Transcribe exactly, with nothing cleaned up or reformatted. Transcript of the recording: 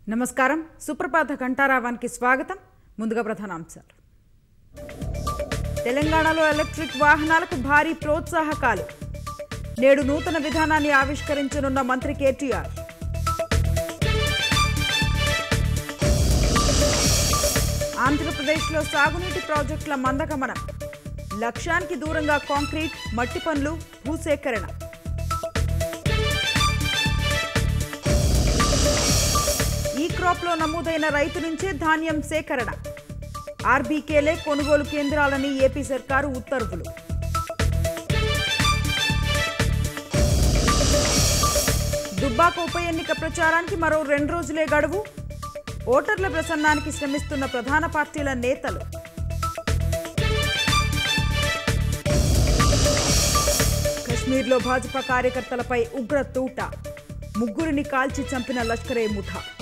నమస్కారం సుప్రభాత ఘంటారావానికి స్వాగతం. ముందుగా ప్రధానాంశాలు. తెలంగాణలో ఎలక్ట్రిక్ వాహనాలకు భారీ ప్రోత్సాహకాలు. నేడు నూతన విధానాన్ని ఆవిష్కరించనున్న మంత్రి కేటీఆర్. ఆంధ్రప్రదేశ్లో సాగునీటి ప్రాజెక్టుల మందగమనం. లక్ష్యానికి దూరంగా కాంక్రీట్, మట్టి పనులు, భూసేకరణ. ఈ క్రాప్లో నమోదైన రైతు నుంచే ధాన్యం సేకరణ. ఆర్బీకేలే కొనుగోలు కేంద్రాలని ఏపీ సర్కారు ఉత్తర్వులు. దుబ్బాక ఉప ఎన్నిక ప్రచారానికి మరో రెండు రోజులే గడువు. ఓటర్ల ప్రసన్నానికి శ్రమిస్తున్న ప్రధాన పార్టీల నేతలు. కశ్మీర్లో భాజపా కార్యకర్తలపై ఉగ్ర తూట. ముగ్గురిని కాల్చి చంపిన లష్కరే ముఠా.